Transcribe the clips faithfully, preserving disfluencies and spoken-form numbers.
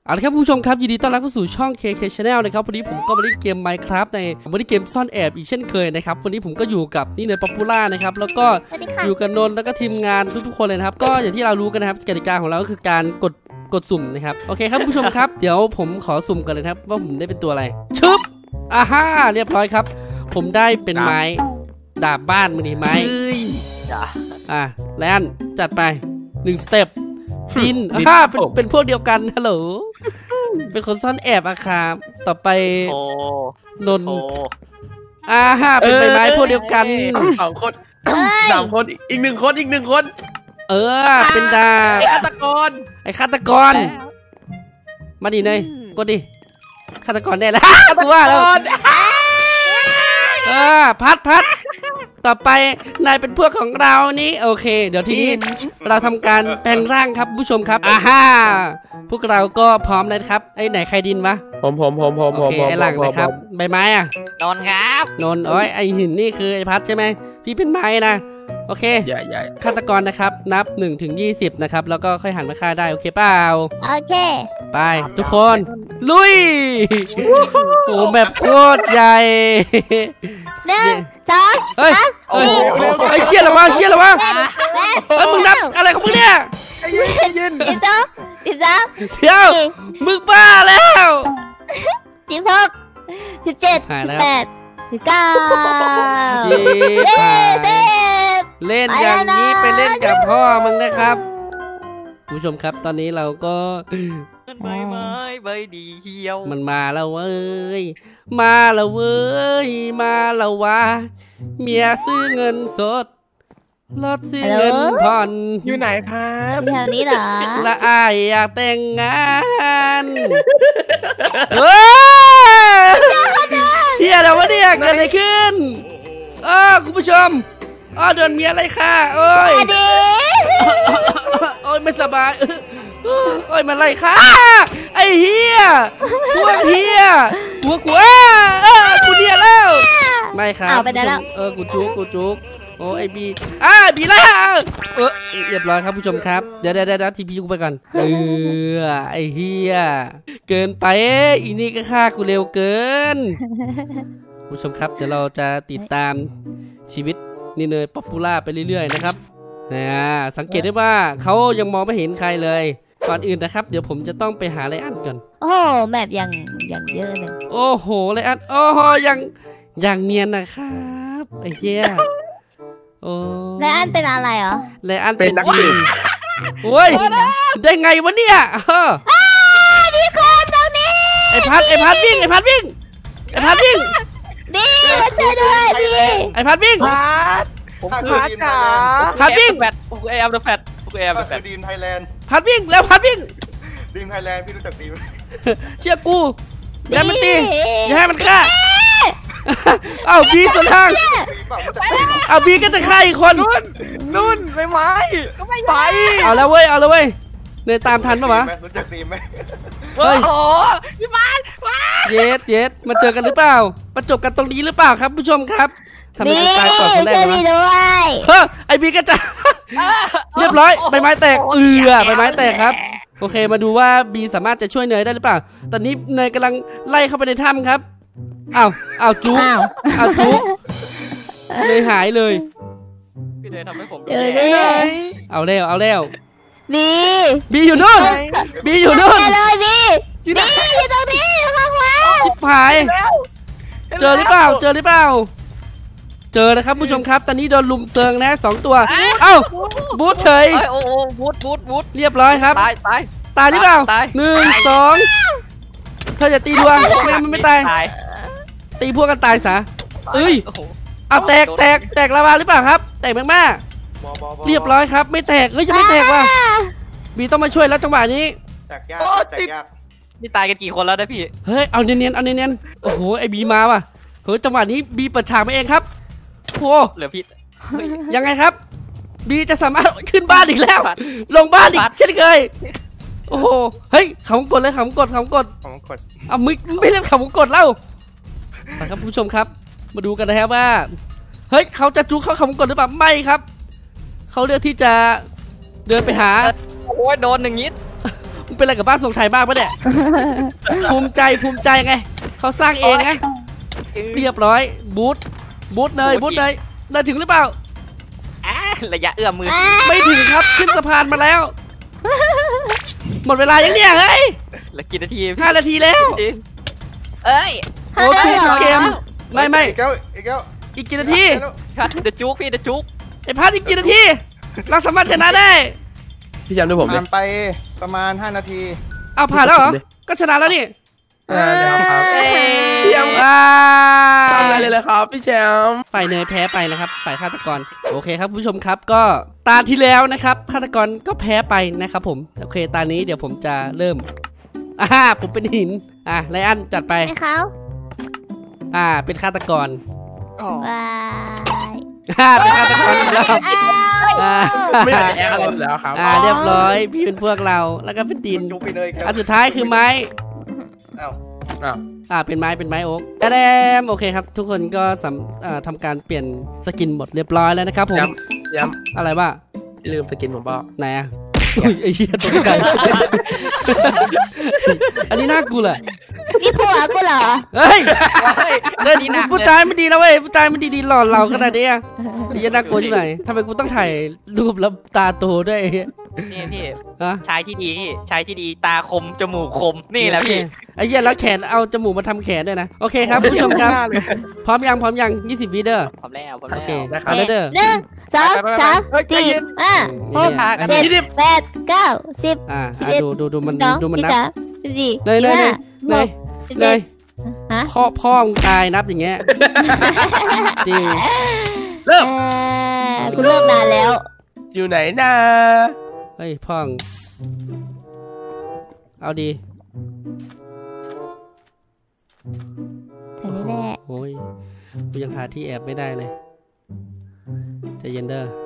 เอาละครับผู้ชมครับยินดีต้อนรับเข้าสู่ช่อง เค เค Channel นะครับวันนี้ผมก็มาเล่นเกม Minecraft ในวันนี้เกมซ่อนแอบอีกเช่นเคยนะครับวันนี้ผมก็อยู่กับนี่เนยป๊อปปูล่านะครับแล้วก็อยู่กับนนท์แล้วก็ทีมงานทุกๆคนเลยนะครับก็อย่างที่เรารู้กันนะครับกติกาของเราก็คือการกดกดสุ่มนะครับโอเคครับผู้ชมครับ เดี๋ยวผมขอสุ่มกันเลยครับว่าผมได้เป็นตัวอะไรชึบอ่าฮ่าเรียบร้อยครับผมได้เป็นไม้ดาบบ้านมือนี่ไม้อ่ะแล้วจัดไปหนึ่งสเต็ปดินอ่าเป็นเป็นพวกเดียวกันฮัลโหลเป็นคนซ่อนแอบอะครับต่อไปนนอ่าฮ่าเป็นใบไม้พวกเดียวกันสองคนสามคนอีกหนึ่งคนอีกหนึ่งคนเออเป็นดาบไอ้ฆาตกรไอ้ฆาตกรมาดิเนยกดดิฆาตกรแน่แล้วกูว่าแล้วเออพัดพัดต่อไปนายเป็นพวกของเรานี่โอเคเดี๋ยวทีนี้เราทำการแปลงร่างครับผู้ชมครับอ่าฮ่าพวกเราก็พร้อมแล้วครับไอ้ไหนใครดินวะผมผมผมผมโอเคไอ้หลังนะครับใบไม้อะนนครับนนโอ้ยไอ้หินนี่คือไอ้พัดใช่ไหมพี่เป็นไม้นะโอเคใหญ่ใหญ่ฆาตกรนะครับนับหนึ่งถึงยี่สิบนะครับแล้วก็ค่อยหันมาฆ่าได้โอเคเปล่าโอเคไปทุกคนลุยโอ้แบบโคตรใหญ่หนึ่งสองเฮ้ยเฮ้ยไอ้เชี่ยหรอวะเชี่ยหรอวะเฮ้ยมึงนับอะไรของมึงเนี่ยยืนสิบสองสิบสามเดี๋ยวมึงบ้าแล้วสิบหกสิบเจ็ดสิบแปดสิบเก้าเล่นอย่างนี้ไปเล่นกับพ่อมึงนะครับผู้ชมครับตอนนี้เราก็ใบไม้ใบเดียวมันมาแล้วเว้ยมาแล้วเว้ยมาแล้ววะเมียซื้อเงินสดรถซื้อเงินผ่อนอยู่ไหนครับแถวนี้เหรอละอายอยากแต่งงานเฮ้ยเฮียเราว่าเนี่ยเกิดอะไรขึ้นเออคุณผู้ชมอ๋อโดนเมียอะไรค่ะโอ้ยโอ้ยไม่สบายโอ้ยมันอะไรค่ะไอ้เฮียพวกเฮียหัวกูเออกูเดียแล้วไม่ครับเออกูจุกกูจุกโอ้ไอบีอ่าบีล่าเออเรียบร้อยครับผู้ชมครับเดี๋ยวเดี๋ยวเดี๋ยวทีพีกูไปก่อนเออไอเฮียเกินไปอีนี่ก็ฆ่ากูเร็วเกินผู้ชมครับเดี๋ยวเราจะติดตามชีวิตนี่เนยป๊อปปูล่าไปเรื่อยๆนะครับนะสังเกตได้ว่าเขายังมองไม่เห็นใครเลยก่อนอื่นนะครับเดี๋ยวผมจะต้องไปหาไรอันก่อนโอ้แมปยังยังเยอะเลยโอ้โหไรอันโอ้โหยังยังเนียนนะครับไอ้เหี้ยโอ้ไรอันเป็นอะไรเหรอไรอันเป็นนักบินโอ้ยได้ไงวะเนี่ยมีคนตรงนี้ไอ้พัดไอ้พัดวิ่งไอ้พัดวิ่งไอ้พัดวิ่งบีมาช่วยด้วยบีไอ้พัดวิ่งพัดผมคือพัดจ๋าพัดวิ่งแฟดผมคือแอมเดอะแฟดผมคือแอมเดอะแฟดดีมไทยแลนด์พัดวิ่งแล้วพัดวิ่งดีมไทยแลนด์พี่รู้จักดีมเชื่อกูอย่ามันตีอย่าให้มันฆ่าเอ้าบีส่วนทางเอาบีก็จะฆ่าอีกคนนุ่นนุ่นไม่ไม้ก็ไม่ไปเอาแล้วเว้ยเอาแล้วเว้ยเนยตามทันปะวะรู้จักดีมไหมเฮ้ยโอ้พี่บ้านเย็ดเย็ดมาเจอกันหรือเปล่าประจบกันตรงนี้หรือเปล่าครับผู้ชมครับทำไมตายก่อนคนแรกวะเฮ้ยไอบีก็จะเรียบร้อยใบไม้แตกเอือใบไม้แตกครับโอเคมาดูว่าบีสามารถจะช่วยเนยได้หรือเปล่าตอนนี้เนยกำลังไล่เข้าไปในถ้ำครับอ้าวอ้าวจุ๊กอ้าวจุ๊กเนยหายเลยพี่เนยทำให้ผมเอาแล้วเอาแล้วบีบีอยู่นู่นบีอยู่นู่นเลยบีบีอยู่ตรงนี้ข้างล่างชิบหายเจอหรือเปล่าเจอหรือเปล่าเจอนะครับผู้ชมครับตอนนี้โดนลุมเติงนะสองตัวเอ้าบูทเฉยโอ้โหบูทบูทบูทเรียบร้อยครับตายตายตายหรือเปล่าหนึ่งสองเธอจะตีดวงไม่งั้นมันไม่ตายตีพวกกันตายซะเอ้ยเอาแตกแตกแตกลาวาหรือเปล่าครับแตกมากมากเรียบร้อยครับไม่แตกเฮ้ยจะไม่แตกว่ะบีต้องมาช่วยแล้วจังหวะนี้แตกยากแตกยากนี่ตายกันกี่คนแล้วนะพี่เฮ้ยเอาเนียนๆเอาเนียนๆโอ้โหไอบีมาว่ะเฮ้ยจังหวะนี้บีเปิดฉากมาเองครับโอ้เหลือพี่ยังไงครับบีจะสามารถขึ้นบ้านอีกแล้วลงบ้านอีกเช่นเคยโอ้โหเฮ้ยขำกดเลยขำกดขำกดขำกดเอาไม่ไม่เล่นขำกดเล่าครับผู้ชมครับมาดูกันนะครับว่าเฮ้ยเขาจะจุกเขาขำกดหรือเปล่าไม่ครับเขาเลือกที่จะเดินไปหาโอ้ยโดนอย่างงี้เป็นอะไรกับบ้านทรงไทยบ้างปะเนี่ยภูมิใจภูมิใจไงเขาสร้างเองไงเรียบร้อยบูทบูทเลยบูทเลยได้ถึงหรือเปล่าอ่ะระยะเอื้อมมือไม่ถึงครับขึ้นสะพานมาแล้วหมดเวลายังเนี่ยเฮ้ยเหลือกี่นาทีห้านาทีแล้วเอ้ยโอ้จุกเกมไม่ไม่อีกแล้วอีกแล้วอีกกี่นาทีเดอะจุกพี่เดอะจุกไอ้พัดอีกกี่นาทีเราสามารถชนะได้พี่แชมป์ดูผมเลผ่าย นไปประมาณห้านาทีเอาผ่านแล้วเหรอก็ชนะแล้วนี่อ่าเดี๋ยวครับเอ้ยพี่แชมป์ว้าทำอะไรเลยเลยครับพี่แชมป์ฝ่ายเนยแพ้ไปนะครับฝ่ายฆาตกรโอเคครับผู้ชมครับก็ตาที่แล้วนะครับฆาตกรก็แพ้ไปนะครับผมโอเคตานี้เดี๋ยวผมจะเริ่มอ่าผมเป็นหินอ่ะไลอันจัดไปให้เขาอ่าเป็นฆาตกรบายอ่าเป็นฆาตกรอีกแล้วอ่าไม่อยากจะแอคอะไรอยู่แล้วครับอ่าเรียบร้อยพี่เป็นพวกเราแล้วก็เป็นดินจุกไปเลยครับอันสุดท้ายคือไม้เอ้าอ้าวอ่าเป็นไม้เป็นไม้โอ๊กแดมโอเคครับทุกคนก็สำอ่าทำการเปลี่ยนสกินหมดเรียบร้อยแล้วนะครับผมย้ำย้อะไรบ้าำอย่าลืมสกินผมเปล่าไหนอ่ะอุ๊ยไอ้เหี้ยตกใจ อันนี้น่ากลัวเลยนี่ผัวกูเหรอเฮ้ยเล่นผู้ชายไม่ดีแล้วเว้ยผู้ชายไม่ดีดีหลอนเราขนาดนี้อ่ะไอ้เหี้ยน่ากลัวใช่ไหมทำไมกูต้องถ่ายรูปแล้วตาโตด้วยไอ้เหี้ยนี่พี่ฮะชายที่ดีชายที่ดีตาคมจมูกคมนี่แหละพี่ไอ้เหี้ยแล้วแขนเอาจมูกมาทำแขนด้วยนะโอเคครับผู้ชมครับพร้อมยังพร้อมยังยี่สิบวิเด้อพร้อมแล้วพร้อมโอแล้วเคเอาเลยเด้อหนึ่งสองสามสี่ห้าหกอันเจ็นี้ดแปดเก้าสิบอ่าสิบอ่ะเอ็ดดูดูดูมันสองดูมันสิบนับสามสิบสี่เลยสิบเลยห้าเลยสิบเลเจ็ยดฮะพ่อพ่อมึงตายนับอย่างเงี้ยจริงเริ่มเอ่อกูเลิกนานแล้วอยู่ไหนนะเฮ้ยพ่องเอาดีแค่นี้แหละโอ้ยกูยังหาที่แอบไม่ได้เลยใจเย็นเด้อ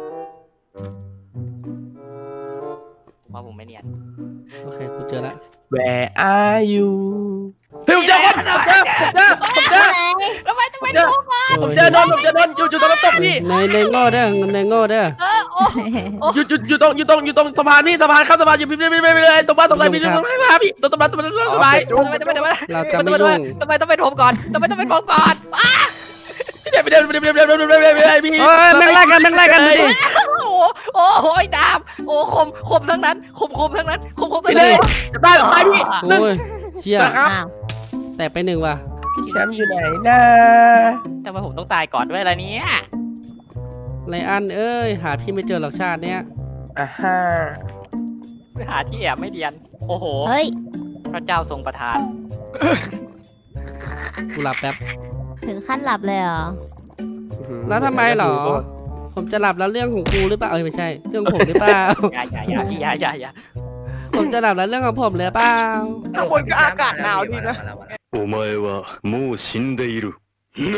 ว่าผมไม่เนียนโอเคกูเจอละ Where are you เฮ้ยผมเจอคนผมเจอผมเจอผมเจอทำไมต้องผมเจอผมเจอโดนผมเจอโดนอยู่อยู่ตรงน้ำตกพี่ในในโง่เด้อในโง่เด้ออยู่อยู่อยู่ตรงอยู่ตรงอยู่ตรงสะพานนี่สะพานข้ามสะพานอยู่พี่พี่พี่พี่ตรงบ้านตรงไหนพี่ตรงไหนครับพี่ตรงสะพานตรงสะพานตรงสะพานทำไมทำไมทำไมเราจะไม่ยุ่งทำไมต้องเป็นผมก่อนทำไมต้องเป็นผมก่อนเดี๋ยวเดี๋ยวเดี๋ยวเดี๋ยวเดี๋ยวเดี๋ยวเดี๋ยวเดี๋ยวพี่เฮ้ยแม่งไล่กันแม่งไล่กันดูดิโอ้โหโอ้ยดาบโอ้คมคมทั้งนั้นคมคมทั้งนั้นคมคมทั้พี่งเลนั้นยจะตายตายพี่โอ้ยเชี่ยนะครับอ้าวแตกไปหนึ่งว่ะพี่แชมป์อยู่ไหนนะทำไมผมต้องตายก่อนด้วยล่ะเนี่ยไลอันเอ้ยหาพี่ไม่เจอหรอกชาติเนี้ยอ่าฮะไปหาที่แอบไม่เดียนโอ้โหเฮ้ยพระเจ้าทรงประทานกูหลับแป๊บถึงขั้นหลับเลยเหรอแล้วทำไมเหรอ ผมจะหลับแล้วเรื่องของกูหรือเปล่าเอ้ยไม่ใช่ เรื่องของผมหรือเปล่าอย่าอย่าอย่าอย่าอย่าอย่าผมจะหลับแล้วเรื่องของผมหรือเปล่าข้างบนก็อากาศหนาวดีนะお前はもう死んでいる。何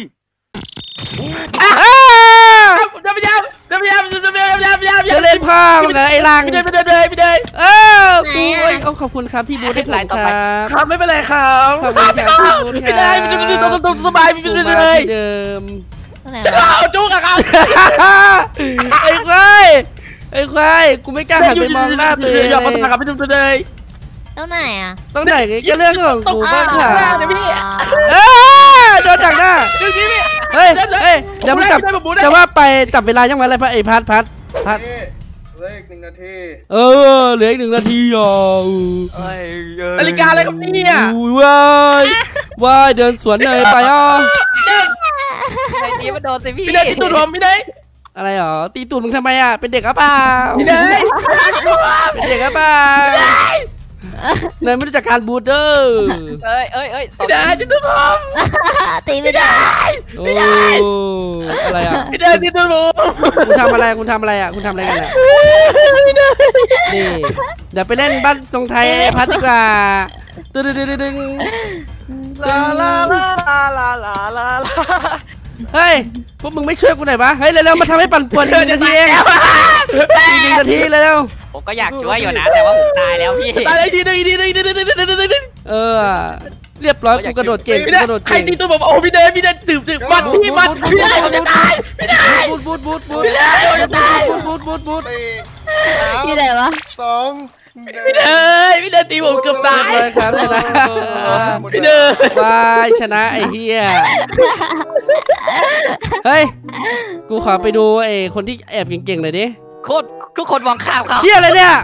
เดี๋ยวพี่แชมป์เดี๋ยวพี่แชมป์เดี๋ยวพี่แชมป์เดี๋ยวพี่แชมป์เดี๋ยวพี่แชมป์จะเล่นพ่อมึงเหรอไอ้ลังพี่เดินพี่เดินเลยพี่เดินเออกูเอ้ยเอาขอบคุณครับที่บูธให้ผมครับครับไม่เป็นไรครับขอบคุณครับที่บูธพี่ได้พี่ได้พี่ได้ตรงสบายพี่กูได้มาเลยที่เดิมตรงไหนจะวะเอาจุกอะครับไอ้ควายไอ้ควายกูไม่กล้าหันไปมองหน้าตัวเองอย่ามาเลยตากับพี่ดุมเลยตรงไหนอ่ะต้องไหนก็เรื่องของกูบ้างค่ะเดี๋ยวพี่เออโดนดักหน้าดูสิพี่เฮ้ยเฮ้ยเดี๋ยวมึงจับจะว่าไปจับเวลายังไงอะไรพัดไอ้พัดพัดพัดเหลืออีกหนึ่งนาทีเออเหลืออีกหนึ่งนาทีอ่ะเอ้ยนาฬิกาอะไรครับเนี่ยอุ้ยว้ายว้ายเดินสวนเลยไปอ่ะไอ้นี้มันโดนสิพี่พี่ได้ที่ตุ่มพี่ได้อะไรหรอตีตูดมึงทำไมอ่ะเป็นเด็กหรือเปล่าพี่ได้เป็นเด็กหรือเปล่าเนยไม่รู้จักการบูดเดอร์เอ้ยเอ้ยเอ้ยพี่ได้ที่ตุ่มตีไม่ได้โอ้อะไรอ่ะพี่ได้ที่ตุ่มคุณทำอะไรคุณทำอะไรอ่ะคุณทำอะไรกันอ่ะนี่เดี๋ยวไปเล่นบ้านทรงไทยไอ้พัดดีกว่าตึ๊ดตึ๊ดตึ๊ดตึ๊ดลาลาลาลาลาลาลาเฮ้ยพวกมึงไม่ช่วยกูหน่อยวะเฮ้ยเร็วๆมาทำให้ปั่นป่วนอีกหนึ่งนาทีเองอีกหนึ่งนาทีเร็วผมก็อยากช่วยอยู่นะแต่ว่าผมตายแล้วพี่ตายเลยทีนึงทีนึงทีนึงทีนึงทีนึงๆเออเรียบร้อยกูกระโดดเก่งกูพี่ได้กระโดดใครเก่งตีตุ่มโอ้พี่ได้พี่ได้ตื่นตื่นบัดพี่บัดพี่ได้ผมจะตายพี่ได้บูดบูดบูดบูดพี่ได้ผมจะตายบูดบูดบูดบูดสี่สามที่ไหนวะสองพี่เนยพี่เนยตีผมเกือบตายเลยครับชนะพี่เนยบายชนะไอ้เหี้ยเฮ้ยกูขอไปดูไอ้คนที่แอบเก่งๆหน่อยดิโคตรทุกคนมองข้ามเขาเชี่ยอะไรเนี่ย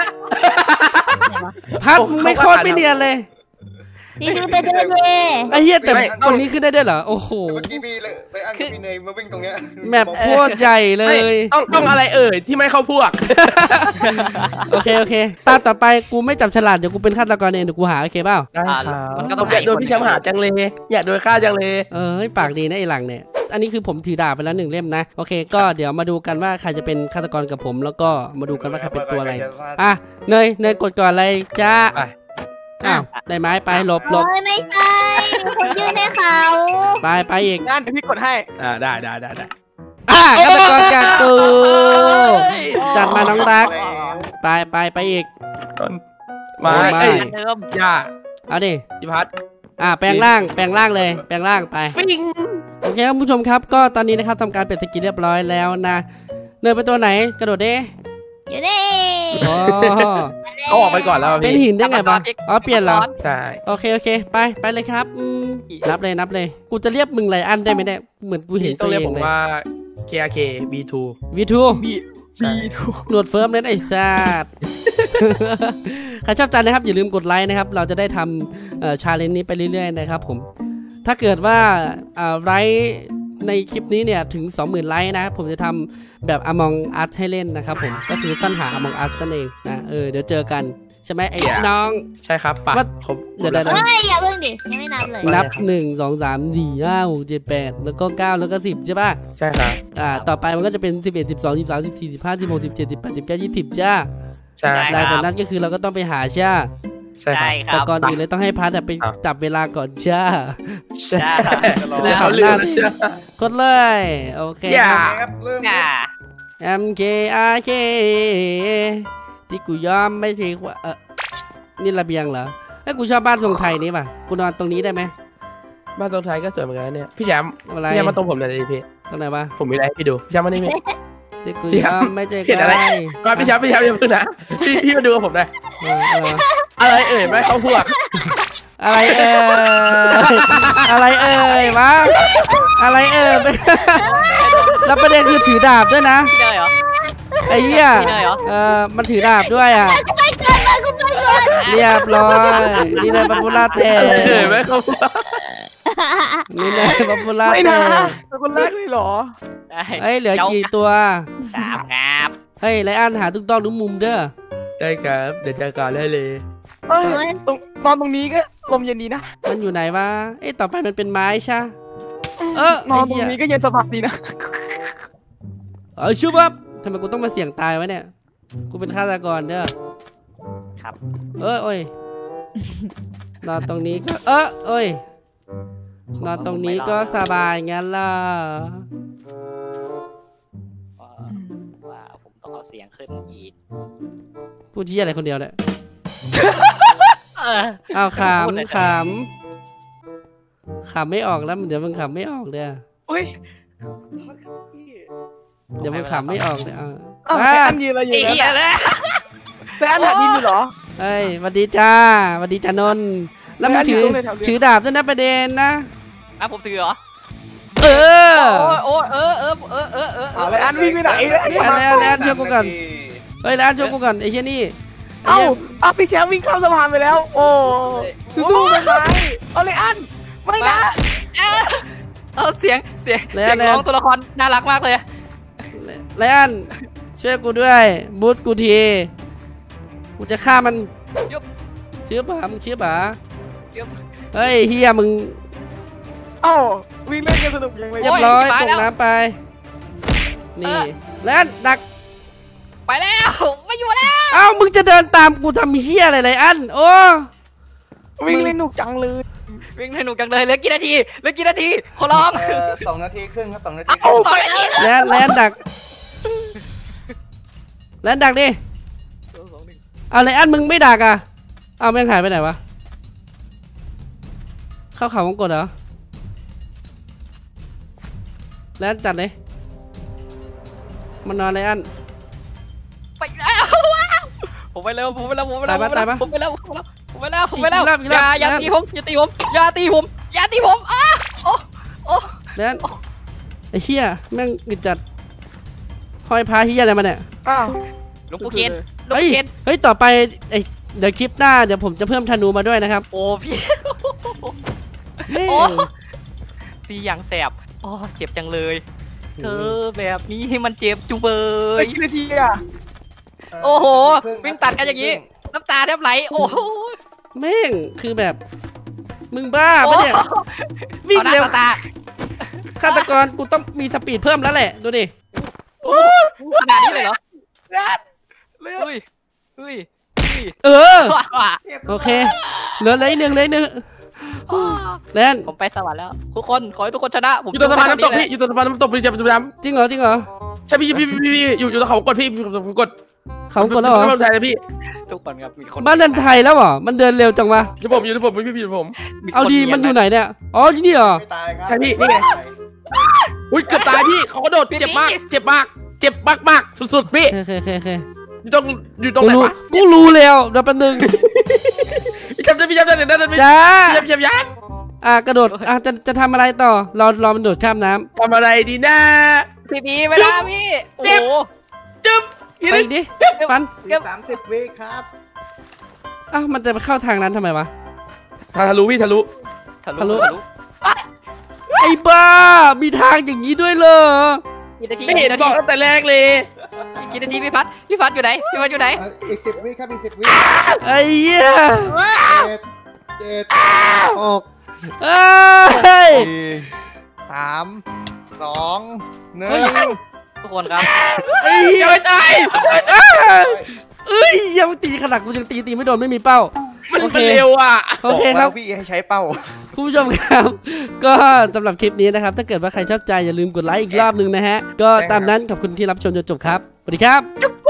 พัดมึงไม่โคตรไม่เนียนเลยพี่ดูไปเดินเลยไอ้เหี้ยแต่คนนี้ขึ้นได้ด้วยเหรอโอ้โหเมื่อกี้พี่เลยไปอันกับพี่เนยมาวิ่งตรงเนี้ยแมปโคตรใหญ่เลไม่ยต้องต้องอะไรเอ่ยที่ไม่เข้าพวกโอเคโอเคตาต่อไปกูไม่จับฉลาดเดี๋ยวกูเป็นฆาตกรเองเดี๋ยวกูหาโอเคเปล่าได้ครับมันก็ต้ผองมอยากโดนพี่แชมป์หาจังเลยอยากโดนฆ่าจังเลยเออปากดีนะไอ้หลังเนี่ยอันนี้คือผมถือดาบไปแล้วหนึ่งเล่มนะโอเคก็เดี๋ยวมาดูกันว่าใครจะเป็นฆาตกรกับผม แล้วก็มาดูกันว่าใครเป็นตัวอะไรอ่ะเนยเนยกดก่อนเลยจ้าไปอ้าวได้ไหมไปหลบหลโอ้บยไม่ใช่มีคนยื่นให้เขาไปไปอีกงั้นเดี๋ยวพี่กดให้อ่าได้ได้ได้ได้อ่ะฆาตกรจากกูจัดมาน้องรักไปไปไปอีกมาโอ้ยเอ้ยอันเดิมย่าเอาดิพี่พัดอ่ะแปลงร่างแปลงร่างเลยแปลงร่างไปฟิงโอเคครับผู้ชมครับก็ตอนนี้นะครับทำการเปลี่ยนสกินเรียบร้อยแล้วนะเนยเป็นตัวไหนกระโดดดิอยู่นี่อ๋อเขาออกไปก่อนแล้วเป็นหินได้ไงบ้างอ๋อเปลี่ยนเหรอใช่โอเคโอเคไปไปเลยครับอืมนับเลยนับเลยกูจะเรียกมึงไรอันได้ไหมเนี่ยเหมือนกูเห็นต้ตัองวเรียกเอผงมเลยว่า เค อาร์ เค บี ทูวีทูใช่หนวดเฟิร์มเลยนะไอ้สัส ใครชอบใจนะครับอย่าลืมกดไลค์นะครับเราจะได้ทำชาเลนจ์นี้ไปเรื่อยๆนะครับผมถ้าเกิดว่าไลค์ในคลิปนี้เนี่ยถึง สองหมื่น ไลค์นะผมจะทำแบบ Among Us ให้เล่นนะครับผมก็คือสั้นหา Among Us นั่นเองนะเออเดี๋ยวเจอกันใช่ไหมไอ้น้องใช่ครับปะว่าผมเดี๋ยวเดี๋ยวเฮ้ยอย่าเพิ่งดิยังไม่นับเลยนับหนึ่งสองสามสี่ห้าหกเจ็ดแปดแล้วก็เก้าแล้วก็สิบใช่ป่ะใช่ครับอ่าต่อไปมันก็จะเป็นสิบเอ็ดสิบสองสิบสามสิบสี่สิบห้าสิบหกสิบเจ็ดสิบแปดสิบเก้ายี่สิบจ้าใช่หลังจากนั้นก็คือเราก็ต้องไปหาจ้าใช่คใช่รับคแต่รับก่อนอื่นเลยต้องให้พัดอะไปครับจับเวลาก่อนจ้าใช่จะรอแล้วเขาลืมใช่กดเลยโอเคอย่าครับเริ่มอ่า M K R K ที่กูยอมไม่ใช่ว่าเออนี่ระเบียงเหรอไอ้ยกูชอบบ้านทรงไทยนี่ป่ะกูนอนตรงนี้ได้ไหมบ้านตรงไทยก็สวยเหมือนกันเนี่ยพี่แชมป์อะไรพี่แชมป์มาตรงผมหน่อยดิพี่ตรงไหนวะผมมีอะไรให้พี่ดูพี่แชมป์มานี่พี่ที่กูเดี๋ยยวอมไม่ใช่เห็นอะไรใครมาพี่แชมป์พี่แชมป์อย่าเพิ่งนะพี่พี่มาดูกับผมหน่อยเออเอออะไรเอ่ยไม่เข้าพวกอะไรเอ่ยอะไรเอ่ยวะอะไรเอ่ยแล้วประเด็นคือถือดาบด้วยนะพี่เนยเหรอไอ้เหี้ยพี่เนยเหรอเออมันถือดาบด้วยอ่ะกูไปเกินมากูไปเกินเรียบร้อยนี่นายปัปปุล่าเต้อะไรเอ่ยไม่เข้าพวกนี่นายปัปปุล่าไม่เต้นะเป็นคนแรกเลยเหรอได้เฮ้ยเหลือกี่ตัวสามครับเฮ้ยไรอันหาทุกต้องทุกมุมเด้อได้ครับเดี๋ยวจัดการได้เลยเอ้ยตรงนอนตรงนี้ก็ลมเย็นดีนะมันอยู่ไหนวะเอ้ยต่อไปมันเป็นไม้ใช่เออนอไอ้นตรเหี้ยงนี้ก็เย็นสบายดีนะเออชุบครับทำไมกูต้องมาเสี่ยงตายวะเนี่ยกูเป็นฆาตกรเด้อครับเออโอ้ยนอนตรงนี้ก็เออโอ้ยนอนตรงนี้ก็สบายงั้นล่ะว่าผมต้องเอาเสียงขึ้นอีกพูดที่อะไรคนเดียวเนี่ยเออเอาขพูดเลยำขำขำไม่ออกแล้วเดี๋ยวมึงขำไม่ออกเด้ออุ้ยเดี๋ยวมึงขำไม่ออกเด้อเอาอ้าวอ่ะแซนยืนอะไรอยู่ไอ้เหี้ยนะเลยแซนหัดยืนอยู่เหรอเฮ้ยสวัสดีจ้าสวัสดีจ้านนท์แล้วมึงถือแม่อันอยู่ตรงไหนแถวนี้ถือดาบด้วยนะประเด็นนะอ่ะผมถือเหรอเออโอ้ยโอ้ยเออเออเออเออเออเอาเลยอันวิ่งไปไหนเนี่ยอะไรอะไรอันช่วยกูก่อนเฮ้ยแล้วอันช่วยกูก่อนไอ้เชี่ยนี่ไอ้เอ้าเหี้ยเอาพี่แชมป์วิ่งข้ามสะพานไปแล้ว โอ้สู้ๆไปไหมเอาเลยอันไม่นะเออเสียงเสียงแล้วเสียงแล้วร้องตัวละครน่ารักมากเลยไลอันช่วยกูด้วยบูทกูทีกูจะฆ่ามันเชื่อป่ะมึงเชื่อป่ะเฮ้ยเฮียมึงเอ้าวิ่งเล่นกันสนุกยังไงเรียบร้อยตกน้ำไปนี่ไลอันดักไปแล้วไม่อยู่แล้วเอ้ามึงจะเดินตามกูทำเฮียอะไรไลอันโอ้วิ่งเล่นหนุกจังเลยวิ่งให้หนูกังเลยเหลือกี่นาทีเหลือกี่นาทีขอร้องเออสองนาทีครึ่งครับสองนาทีเอาสองนาทีไลอันไลอันดักไลอันดักดิเอาไลอันมึงไม่ดักอ่ะเอาแม่งหายไปไหนวะเข้าเขาวงกดเหรอไลอันจัดเลยมันนอนไลอันไปแล้วผมไปแล้วผมไปแล้วผมไปแล้วตายปะตายปะผมไปแล้วผมไปแล้วผมไปแล้วอีกรอบอีกรอบอย่าอย่าอีกรอบตีผมอย่าตีผมอย่าตีผมอย่าตีผมอ้าโอ้โอ้แดนไอ้เหี้ยแม่งอึดจัดห้อยพาเหี้ยอะไรมาเนี่ยอ้าวหลวงปู่เคนหลวงเฮ้ยปู่เคนเฮ้ยต่อไปไอ้เดี๋ยวคลิปหน้าเดี๋ยวผมจะเพิ่มธนูมาด้วยนะครับโอ้พี่แม่งโอ้ตีอย่างแสบโอ้เจ็บจังเลยเธอแบบนี้มันเจ็บจุเบไปยกี่นาทีอ่ะโอ้โหวิ่งตัดกันอย่างนี้น้ำตาแทบไหลโอ้โหแม่งคือแบบ มึงบ้าปะเนี่ยวิ่งเอาหน้าเร็วต่อตาฆาตกรกูต้องมีสปีดเพิ่มแล้วแหละดูดิขนาดนี้เลยเหรอเลือดเลือดเฮ้ยเฮ้ยเฮ้ยเออโอเคเหลือเลยหนึ่งเลยหนึ่งแดนผมไปสวรรค์แล้วทุกคนขอให้ทุกคนชนะผมอยู่ตรงสะพานน้ำตกพี่อยู่ตรงสะพานน้ำตกพี่จะจะดจริงเหรอจริงเหรอำใช่พี่พี่พี่พี่อยู่อยู่ตรงเขากดพี่ผมกดเขากดแล้วเหรอไม่ไทยเลยพี่ทุกคนครับมีคนบ้านเดินไทยแล้วเหรอมันเดินเร็วจังวะอยู่ผมอยู่ผมพี่พี่ผมมีคเอาดีมันอยู่ไหนเนี่ยอ๋ออยู่นี่เหรอไม่ตายครับใช่พี่นี่ไง อุ้ยเกือบตายพี่เขาก็โดดเจ็บมากเจ็บมากเจ็บมากมากสุดๆพี่โอเคโอเคโอเคอยู่ตรงอยู่ตรงกูไหนรู้วะกูรู้แล้วเดี๋ยวแป๊บนึงพี่จำได้พี่จำได้เดี๋ยวนั่นพี่จ้าจำจำยักอ่ะกระโดดอ่ะจะจะทำอะไรต่อรอรอมันโดดข้ามน้ำทำอะไรดีนะพี่พีไม่ได้พี่โอ้โหจึ๊บทีไปนี้อีกดิฟันอีกสามสิบวิครับอ้าวมันจะไปเข้าทางนั้นทำไมวะทะลุพี่ทะลุทะทะลุลุทะลุไอ้บ้ามีทางอย่างนี้ด้วยเหรอกี่นาทีไม่เห็นกี่นาบทีอกตั้งแต่แรกเลยกี่นาทีพี่พัดพี่พัดอยู่ไหนพี่พัดอยู่ไหนอีกสิบวิครับอีกสิบวิไอ้เหี้ยเจ็ดเจ็ดหกเอ้ยสี่สามสองหนึ่งทุกคนครับไอ้เหี้ยยังไม่ตายเอ้ยยังตีขนาดกูยังตีตีไม่โดนไม่มีเป้ามันโอเคมันเร็วอ่ะโอเคครับอกแล้วพี่ให้ใช้เป้าคุณผู้ชมครับ ก็สำหรับคลิปนี้นะครับ ถ้าเกิดว่าใครชอบใจอย่าลืมกดไลค์อีกรอบหนึงนะฮะ ก็ตามนั้นขอบคุณที่รับชมจนจบครับ สวัสดีครับ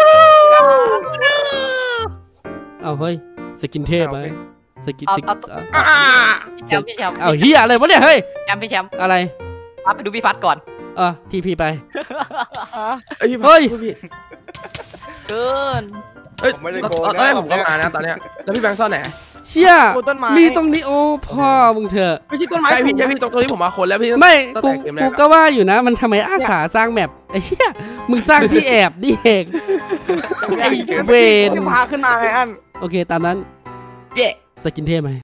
เอาเฮ้ยสกินเทพไหมสกินสกินอ่าพี่แชมป์พี่แชมป์เอาเฮียอะไรวะเนี่ยเฮ้ยแชมป์พี่แชมป์อะไรพัดไปดูพี่พัดก่อนเออทีพีไปเอ้ยพี่เฮ้ยพี่เกินเอ้ยผมไม่ได้โกงนะเอ้ยผมก็มานะตอนเนี้ยแล้วพี่แบงค์ซ่อนไหนเชี่ยโอ้ต้นไม้มีตรงนี้โอ้พ่อมึงเถอะไม่ใช่ต้นไม้ใช่พี่สูงใช่พี่ตรงตรงนี้ผมมาคนแล้วพี่ไม่ตั้งกูแต่เกมแรกูกก็ว่าอยู่นะ มันทำไมอาขาสร้างแมปไอ้เชี่ยมึงสร้างที่แอบนี่เองไอ้เวนที่พาขึ้นมาไงอันโอเคตามนั้นเย้สกินเทพไหม